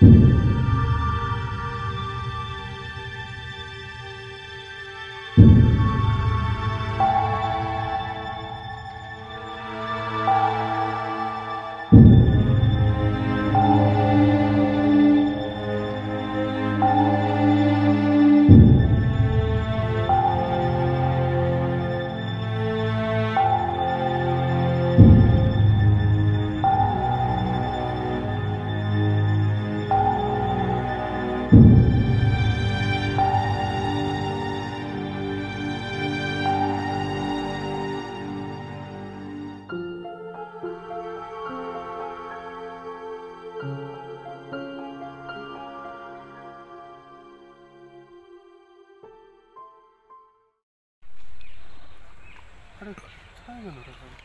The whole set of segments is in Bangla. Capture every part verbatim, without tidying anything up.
আরে কোথায় গেল রে ভাই?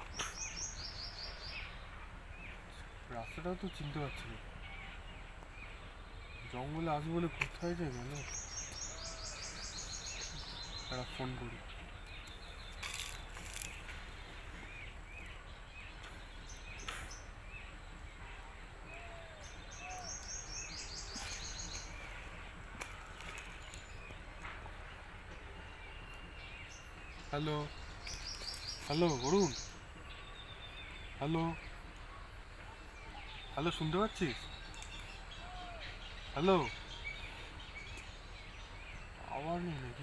রাস্তাটাও তো চিনতে পারছি না। জঙ্গলে আসবো বলে কোথায় যে গেল? একটা ফোন করি। Hello hello Arun, hello hello, শুনতে পাচ্ছিস? হ্যালো, আওয়াজ নেই নাকি?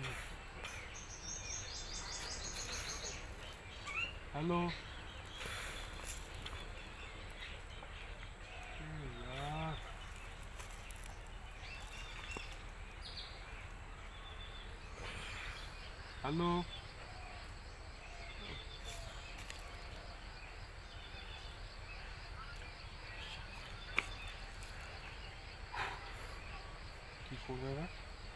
হ্যালো, হ্যালো, কি করবে এবার?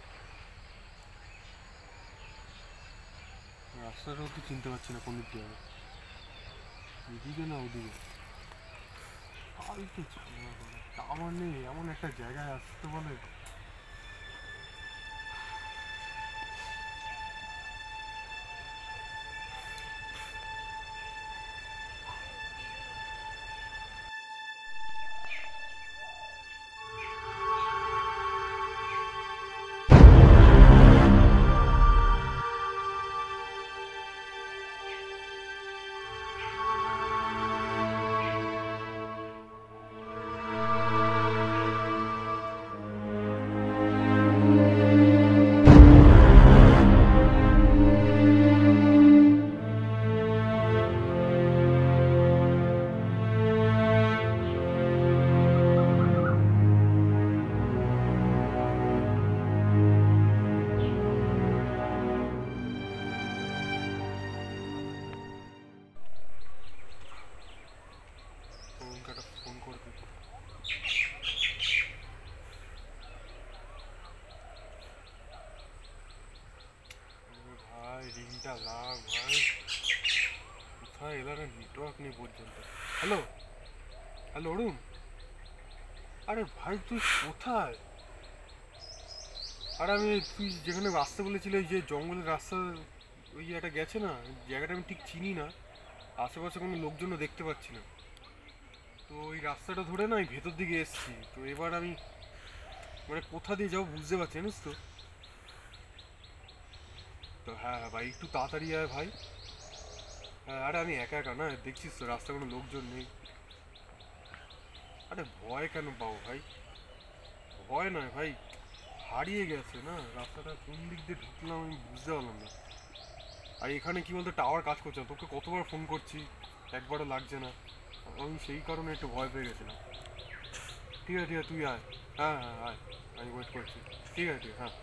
রাস্তাটাও তো চিনতে পারছি না কোন দিক দিয়ে হবে, এদিকে না ওদিকে। ফালতু ঝামেলা করে, টাওয়ার নেই এমন একটা জায়গায় আসতে বলে। ফোন করবে ভাই, রিংটা লাগ ভাই। কোথায় এলার নেটওয়ার্ক নেই পর্যন্ত। হ্যালো হ্যালো অরুণ, আরে ভাই তুই কোথায়? আর আমি তুই যেখানে আসতে বলেছিলি যে জঙ্গলের রাস্তা, ওই একটা গেছে না, জায়গাটা আমি ঠিক চিনি না, আশেপাশে কোনো লোকজনও দেখতে পাচ্ছি না। তো ওই রাস্তাটা ধরে না আমি ভেতর দিকে এসেছি। তো এবার আমি মানে কোথা দিয়ে যাবো বুঝতে পারছি, জানিস তো। তো হ্যাঁ হ্যাঁ ভাই, একটু তাড়াতাড়ি আয় ভাই। হ্যাঁ, আরে আমি একা একা না, দেখছিস তো রাস্তায় কোনো লোকজন নেই। আরে ভয় কেন পাবো ভাই? ভয় নয় ভাই, হারিয়ে গেছে না রাস্তাটা, কোন দিক দিয়ে ঢুকলাম আমি বুঝতে পারলাম না। আর এখানে কি বলতো, টাওয়ার কাজ করছে না, তোকে কতবার ফোন করছি একবারও লাগছে না। আমি সেই কারণে একটু ভয় পেয়ে গেছিলাম। ঠিক আছে ঠিক আছে, তুই আয়। হ্যাঁ হ্যাঁ আয়, আমি ওয়েট করছি। ঠিক আছে ঠিক আছে, হ্যাঁ।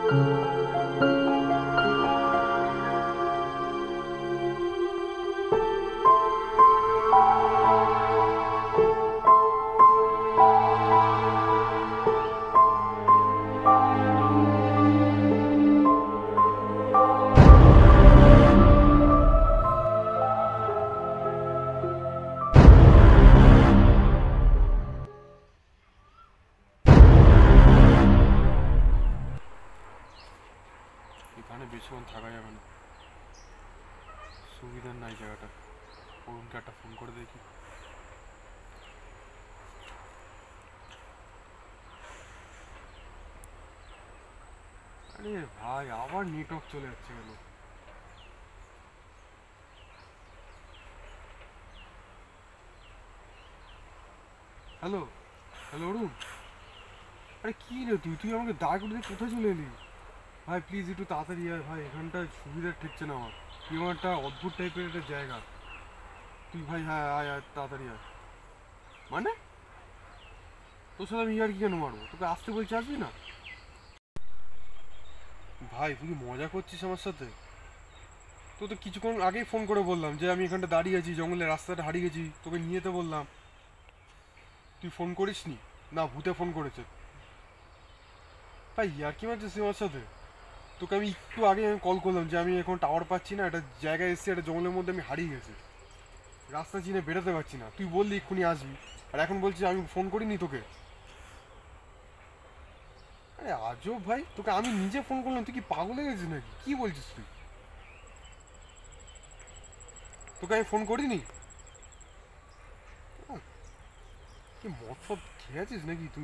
এখানে বেশিক্ষণ থাকা যাবে না, সুবিধার নাই জায়গাটা। অরুণকে একটা ফোন করে দেখি। আরে ভাই আবার নেটওয়ার্ক চলে যাচ্ছে কেন? হ্যালো হ্যালো অরুণ, আরে কি রে তুই তুই আমাকে দাঁড় করে দিয়ে কোথায় চলে এলি? ভাই প্লিজ একটু তাড়াতাড়ি আয় ভাই, এখানটায় সুবিধা ঠেকছে না আমার। কি আমার একটা অদ্ভুত টাইপের একটা জায়গা। তুই ভাই হ্যাঁ আয় আয় তাড়াতাড়ি আয়। মানে তোর সাথে আমি আর কি কেন মারবো? তোকে আসতে বলছি, আসবি না? ভাই তুই কি মজা করছিস আমার সাথে? তো তো কিছুক্ষণ আগেই ফোন করে বললাম যে আমি এখানটা দাঁড়িয়ে আছি, জঙ্গলের রাস্তাটা হারিয়ে গেছি, তোকে নিয়ে যেতে বললাম। তুই ফোন করিসনি? না ভূতে ফোন করেছে। ভাই আর কি মারছিস তুই আমার সাথে? তোকে আমি একটু আগে আমি কল করলাম যে আমি এখন টাওয়ার পাচ্ছি না, একটা জায়গায় এসেছি, একটা জঙ্গলের মধ্যে আমি হারিয়ে গেছি, রাস্তা চিনে বেরোতে পারছি না। তুই বললি এক্ষুনি আসবি, আর এখন বলছিস আমি ফোন করিনি তোকে? আরে আজব ভাই, তোকে আমি নিজে ফোন করলাম, তুই কি পাগল হয়ে গেছিস নাকি? কি বলছিস তুই? তোকে আমি ফোন করিনি? আহ, কি মদ ফদ খেয়ে আছিস নাকি তুই?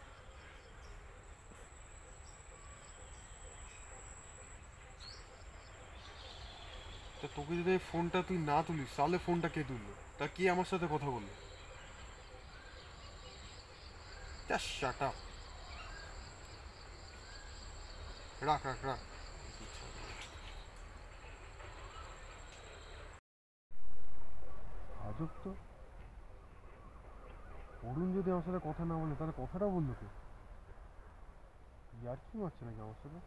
তা তোকে যদি এই ফোনটা তুই না তুলিস তাহলে ফোনটা কে তুললো? তা কে আমার সাথে কথা বললো? Just shut up. রাখ রাখ রাখ। আজব তো, অরুণ যদি আমার সাথে কথা না বলে তাহলে কথাটা বললো কে? ইয়ার কি মারছে নাকি আমার সাথে?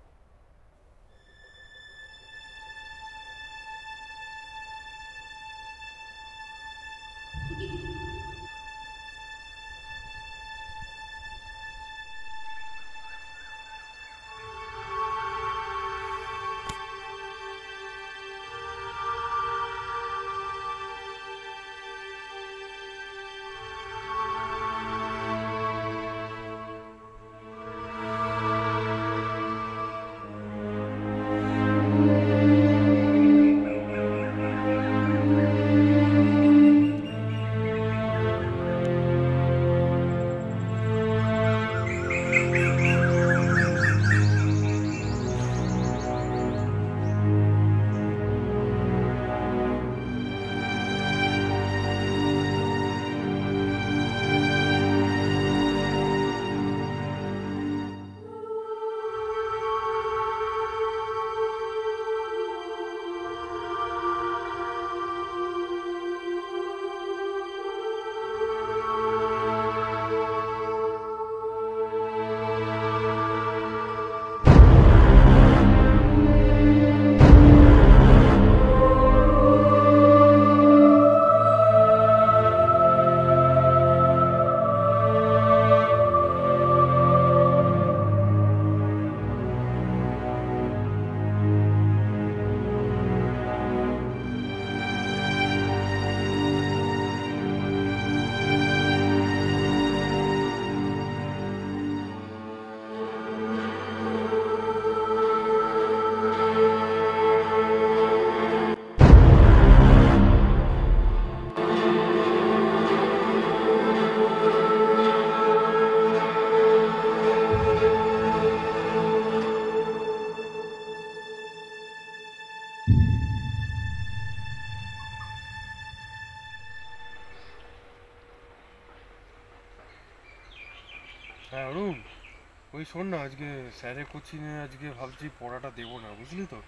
হ্যাঁ অরুণ, ওই শোন না, আজকে স্যারের কোচিংয়ে আজকে ভাবছি পড়াটা দেবো না, বুঝলি তো?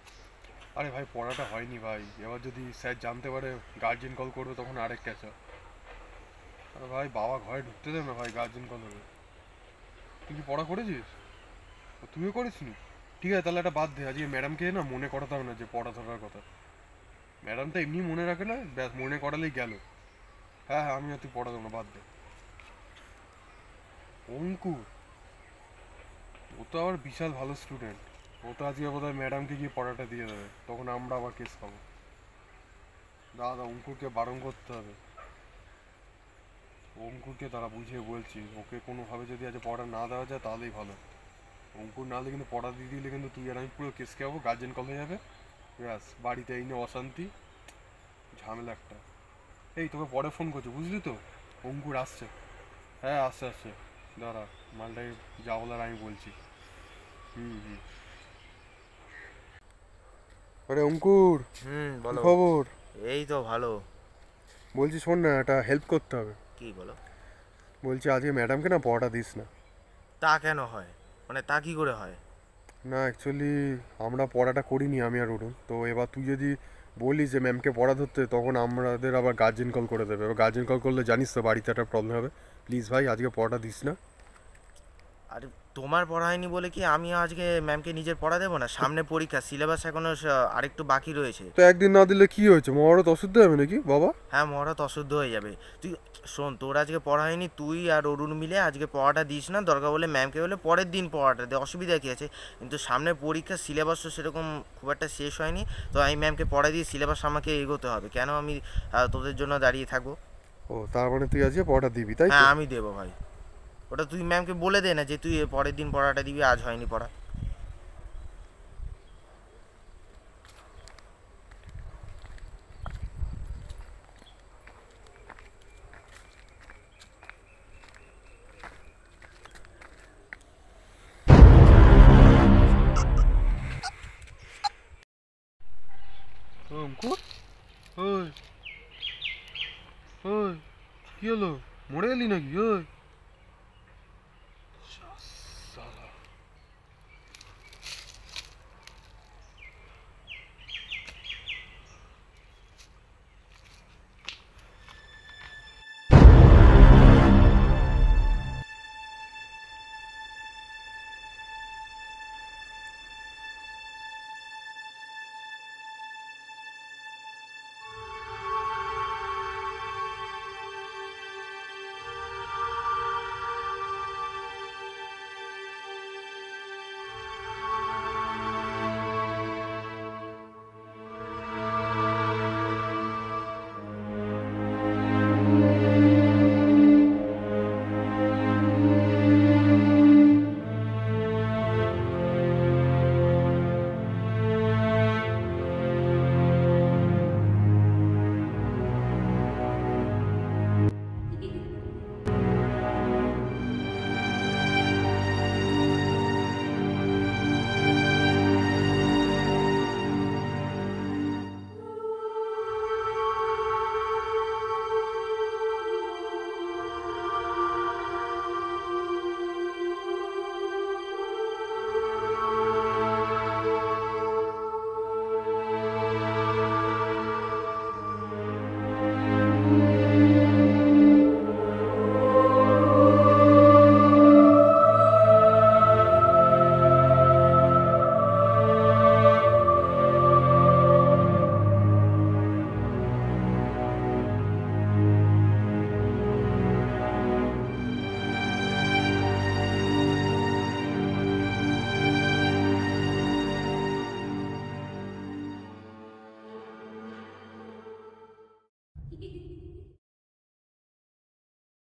আরে ভাই পড়াটা হয়নি ভাই, এবার যদি স্যার জানতে পারে গার্জেন কল করবে তখন আরেক ক্যাচা। আরে ভাই বাবা ঘরে ঢুকতে দেবে না ভাই, গার্জেন কল হবে। তুই কি পড়া করেছিস? ও, তুইও করিসনি? ঠিক আছে তাহলে একটা বাদ দে, আজকে ম্যাডামকে না মনে করাতে হবে না যে পড়া ধরার কথা। ম্যাডাম তো এমনি মনে রাখে না, ব্যাস মনে করালেই গেল। হ্যাঁ হ্যাঁ আমি আর তুই পড়া দেবো না, বাদ দে। অঙ্কুর, ও তো আবার বিশাল ভালো স্টুডেন্ট। ও তো আজকে বোধহয় ম্যাডামকে গিয়ে পড়াটা দিয়ে দেবে, তখন আমরা আবার কেস পাবো। দাদা অঙ্কুরকে বারণ করতে হবে। অঙ্কুরকে তারা বুঝিয়ে বলছি, ওকে কোনোভাবে যদি আজ পড়া না দেওয়া যায় তাহলেই ভালো। অঙ্কুর না হলে কিন্তু পড়া দিয়ে দিলে কিন্তু তুই আর আমি পুরো কেস খাবো, গার্জেন কল হয়ে যাবে। ব্যাস বাড়িতে এই নিয়ে অশান্তি, ঝামেলা একটা। এই তোকে পরে ফোন করছি বুঝলি তো, অঙ্কুর আসছে। হ্যাঁ আসছে আসছে, দাঁড়া মালটাকে যা বলার আমি বলছি। হুম হুম। আরে অঙ্কুর, হুম কি বলো। খবর? এই তো ভালো। বলছি শোন না, একটা হেল্প করতে হবে। কি বলো? বলছি আজকে ম্যাডামকে না পড়াটা দিস না। তা কেন হয়? মানে তা কি করে হয়? না অ্যাকচুয়ালি আমরা পড়াটা করিনি আমি আর অরুণ, তো এবার তুই যদি বলিস যে ম্যামকে পড়া ধরতে, তখন আমাদের আবার গার্জেন কল করে দেবে। এবার গার্জেন কল করলে জানিস তো বাড়িতে একটা প্রবলেম হবে। প্লিজ ভাই আজকে পড়াটা দিস না। আরে তোমার পড়া হয়নি বলে কি আমি আজকে ম্যামকে নিজের পড়া দেবো না? তো সামনে পরীক্ষা, সিলেবাস এখনো আরেকটু বাকি রয়েছে। তো একদিন না দিলে কি হয়েছে, মহারত অশুদ্ধ হবে নাকি বাবা? হ্যাঁ, মহারত অশুদ্ধ হয়ে যাবে। তুই শোন, তোর আজকে পড়া হয়নি, তুই আর অরুণ মিলে আজকে পড়াটা দিস না, দরকার বলে ম্যামকে বলে পরের দিন পড়াটা দে, অসুবিধা কী আছে? কিন্তু সামনে পরীক্ষা, সিলেবাসও সেরকম খুব একটা শেষ হয়নি, তো আমি ম্যামকে পড়া দিয়ে সিলেবাস আমাকে এগোতে হবে, কেন আমি আহ, তোদের জন্য দাঁড়িয়ে থাকবো? ও তার মানে তুই আজকে পড়াটা দিবি তাই তো? হ্যাঁ আমি দেবো ভাই। ওটা তুই ম্যামকে বলে দে না যে তুই এ পরের দিন পড়াটা দিবি, আজ হয়নি পড়া। ও, অঙ্কুর, ওই ওই কি হলো, মরে গেলি নাকি ওই?